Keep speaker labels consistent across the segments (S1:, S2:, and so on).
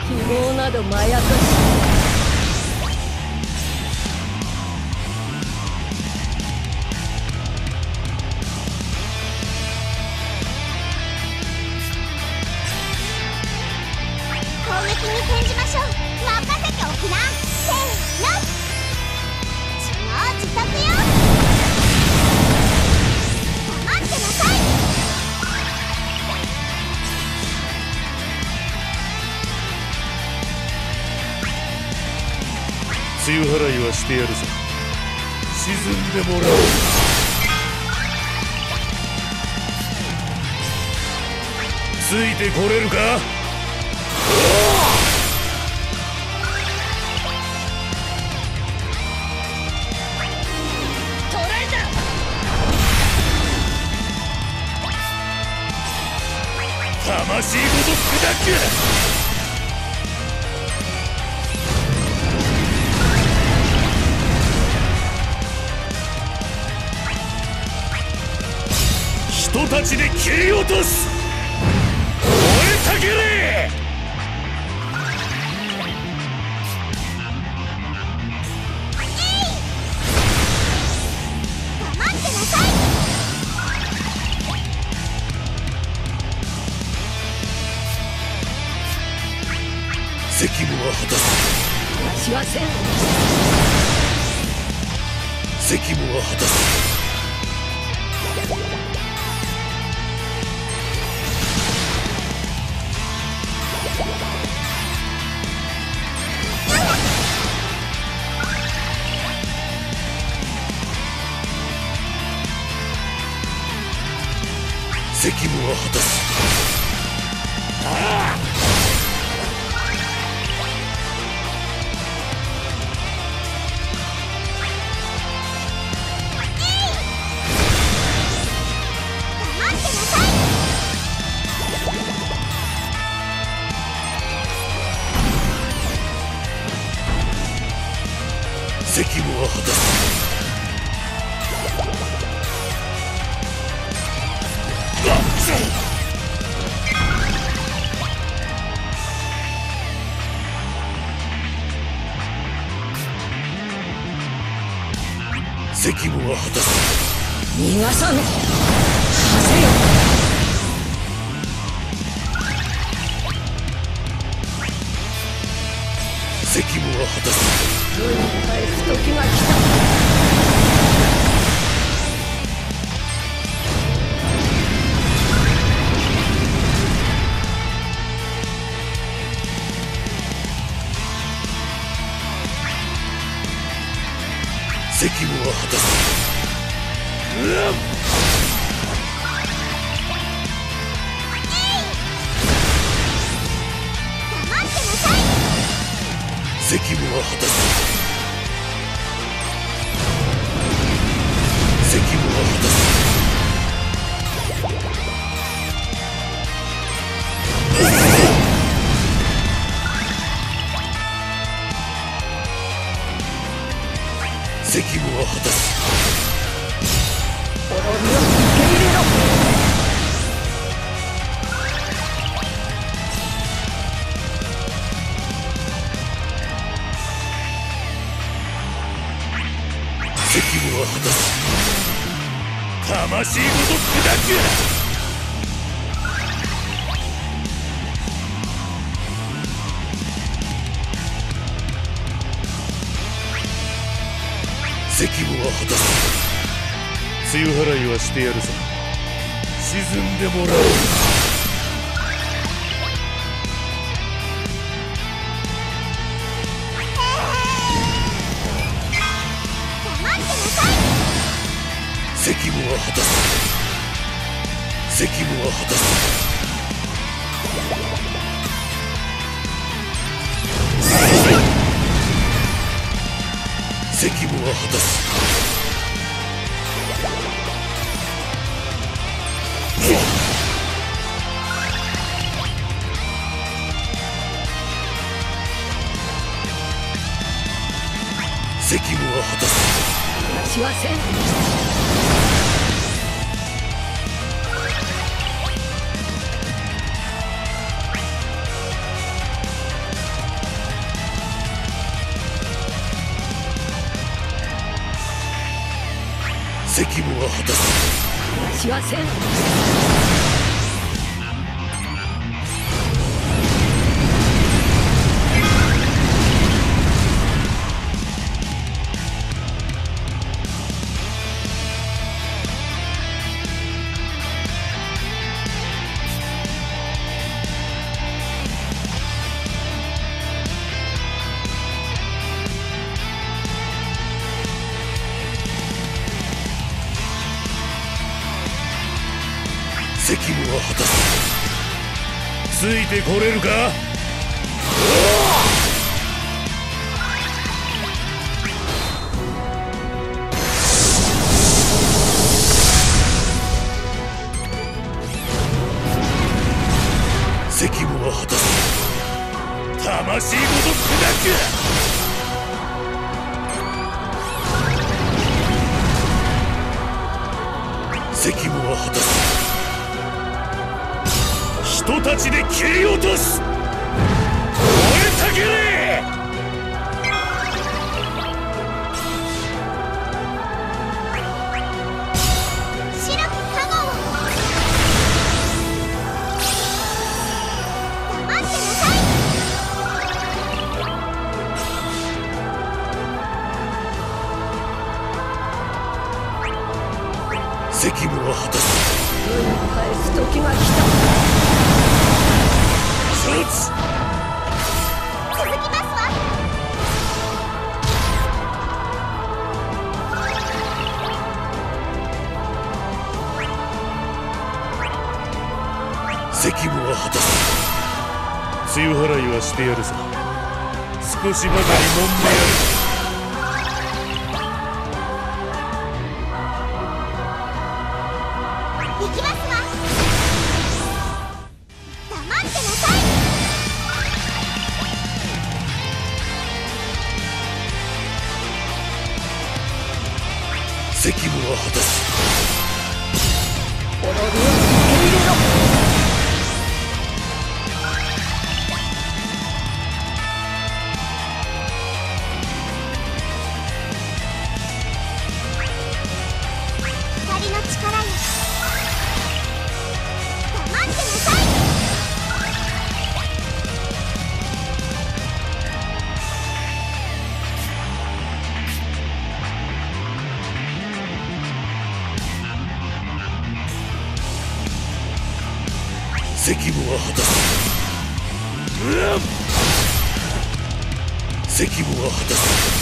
S1: 希望などまやかしい。
S2: 攻撃に転じましょう。任せておくな。せーの、自業自得よ。黙ってなさい。
S3: 梅雨払いはしてやるぞ。沈んでもらおう。ついてこれるか。
S1: 捕らえた。
S3: 魂ごと砕く。人たちで切り落とす。燃えたけれ。
S2: 黙ってなさい。
S3: 責務は果たす。
S1: しません。
S3: 責務は果たす。責務は果たす。ああ。責務は果たす。責務は果たす。
S1: 逃がさぬ。させよ。
S3: 責務は果たす。
S1: 世に返す時が来た。
S3: 責務は果たす。責務は果たす。責務は果たす。責務は果たす。
S1: 滅びを受け入れろ。
S3: 責務は果たす。魂ごと砕く。責務は果たす。梅雨払いはしてやるぞ。沈んでもらおう。責務は果たす。責務は果たす。責務は果たす。責務は果たす。
S1: しません。
S3: 責務は果たす。
S1: しはせん。
S3: 責務は果たす。ついてこれるか。責務は果たす。魂ごと砕く。責務は果たす。人たちで切り落とす。燃えたけれ。
S2: 白く加護を黙ってなさい。
S3: 責務は果たす。
S1: 返す時が来た。
S3: 承知。
S2: 続きますわ。
S3: 責務は果たす。梅雨払いはしてやるさ。少しばかり揉んでやる。
S2: 行きますわ。黙ってなさい。
S3: 責務は果たす。
S1: 滅びを受け入れろ。
S2: 光の力よ。黙ってなさい。
S3: 責務は果たす。責務は果たす。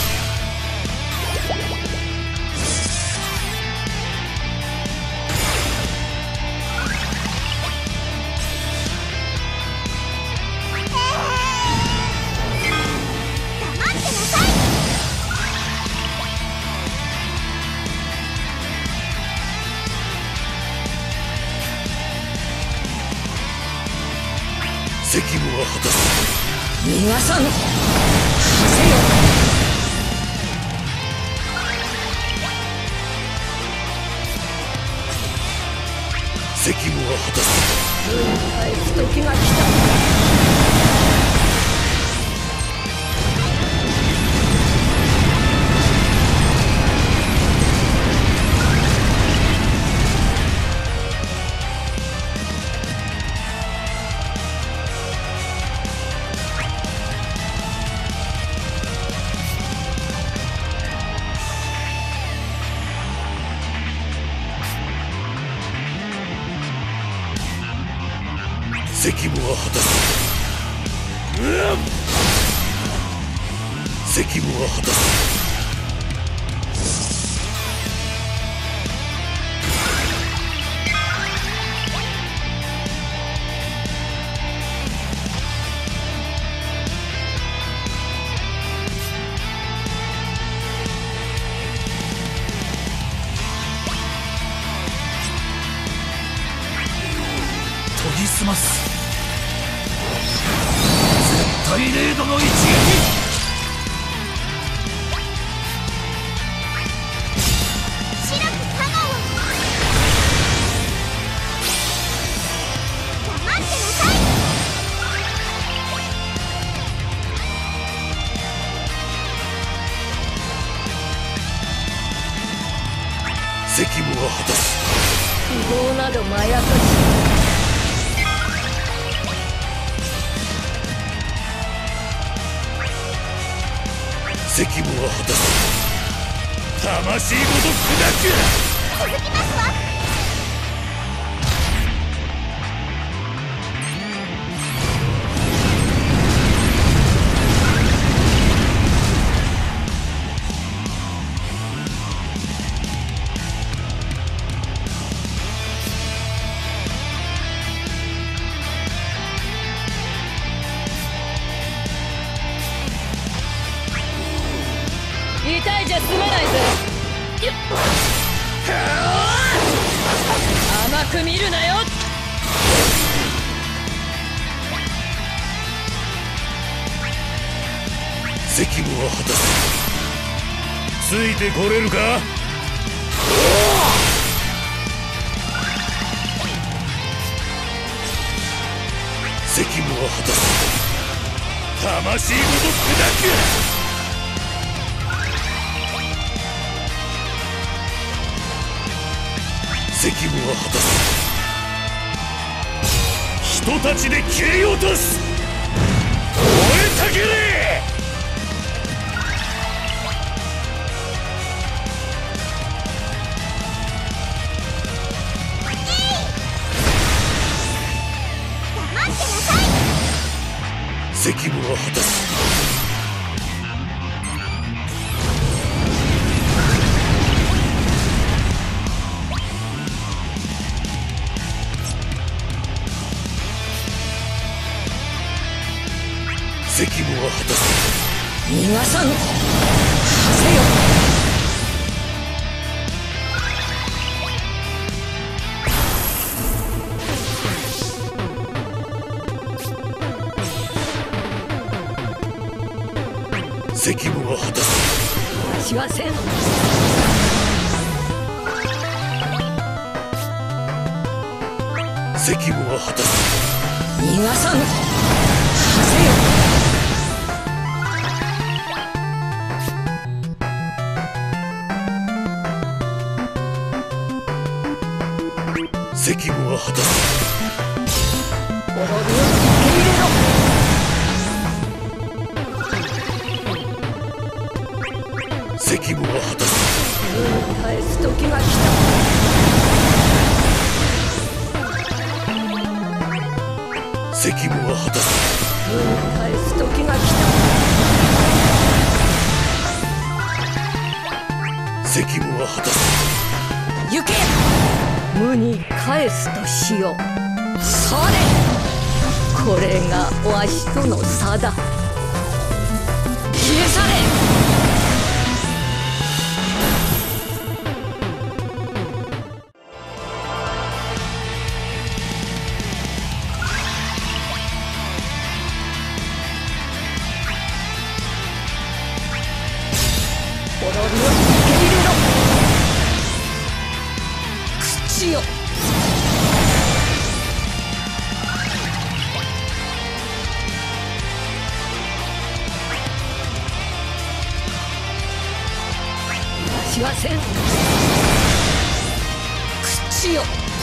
S2: 黙ってなさい。
S3: 責務は果たす。
S1: 逃がさぬ。せよ。
S3: 責務は果たす。
S1: 返す時が来た。
S3: 責務は果たす。責務は果たす。研ぎ澄ます。絶対レードの一撃。
S1: まやかし
S3: 責務は果たす。魂ごと砕く。
S2: 続きますわ。
S1: 痛いじゃ済まないぜ。甘く見るなよ。
S3: 責務は果たす。ついてこれるか。責務は果たす。魂ごと砕く。責務は果たす。人たちで切り落とす。燃えたけれ。
S2: 黙ってなさい。
S3: 責務は果たす。責務は果たす。
S1: 逃がさぬ。はせよ。
S3: 責務は果たす。
S1: 私はせん。
S3: 責務は果たす。
S1: 逃がさぬ。はせよ。
S3: 責務は果たす。
S1: 滅びを受け入れろ。
S3: 責務は果たす。
S1: 返す時が来た。
S3: 責務は果たす。
S1: 返す時が来
S3: た。責務は果たす。
S1: 行け。無に返すとしよう。それ。これがわしとの差だ。消え去れ。滅びを受け入れろ。口よ。私はせん。口よ。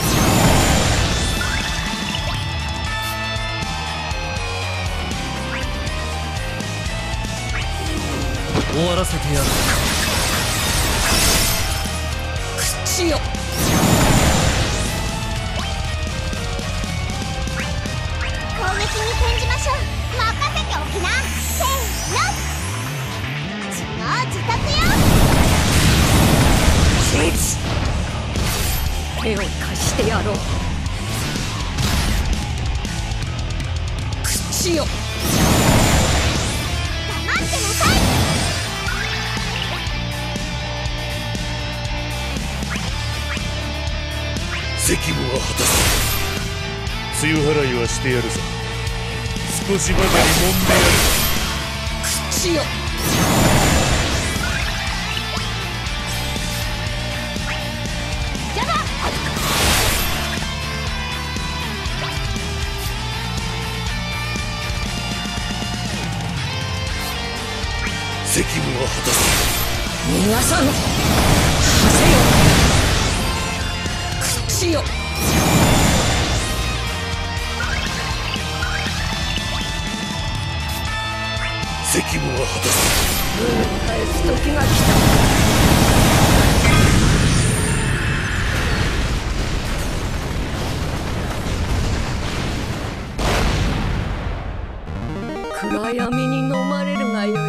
S3: 終わらせてやる。
S1: 口よ。
S2: 攻撃に転じましょう。任せておきな。せーの。自業自得よ。
S3: 承知。
S1: 手を貸してやろう。口よ。
S2: 黙ってなさい。
S3: 責務は果たす。梅雨払いはしてやるぞ。少しばかり揉んでやる。
S1: 口よ。
S2: 邪魔。
S3: 責務は果たす。
S1: 逃がさぬ。はせよ。口よ。
S3: 責務は果たす。
S1: 無に返す時が来た。暗闇に飲まれるがよい。